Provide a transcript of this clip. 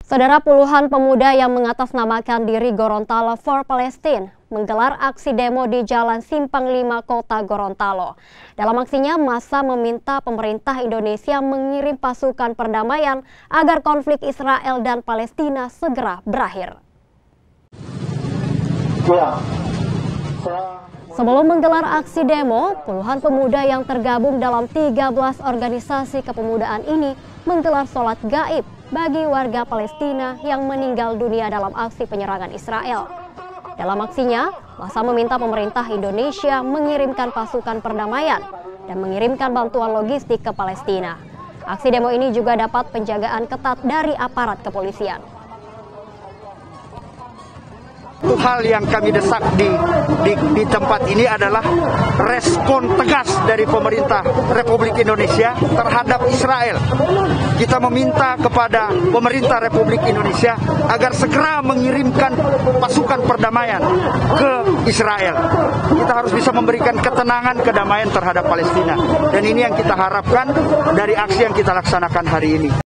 Saudara, puluhan pemuda yang mengatasnamakan diri Gorontalo for Palestine menggelar aksi demo di Jalan Simpang 5 Kota Gorontalo. Dalam aksinya, massa meminta pemerintah Indonesia mengirim pasukan perdamaian agar konflik Israel dan Palestina segera berakhir. Sebelum menggelar aksi demo, puluhan pemuda yang tergabung dalam 13 organisasi kepemudaan ini menggelar sholat gaib bagi warga Palestina yang meninggal dunia dalam aksi penyerangan Israel. Dalam aksinya, massa meminta pemerintah Indonesia mengirimkan pasukan perdamaian dan mengirimkan bantuan logistik ke Palestina. Aksi demo ini juga dapat penjagaan ketat dari aparat kepolisian. Satu hal yang kami desak di tempat ini adalah respon tegas dari pemerintah Republik Indonesia terhadap Israel. Kita meminta kepada pemerintah Republik Indonesia agar segera mengirimkan pasukan perdamaian ke Israel. Kita harus bisa memberikan ketenangan, kedamaian terhadap Palestina. Dan ini yang kita harapkan dari aksi yang kita laksanakan hari ini.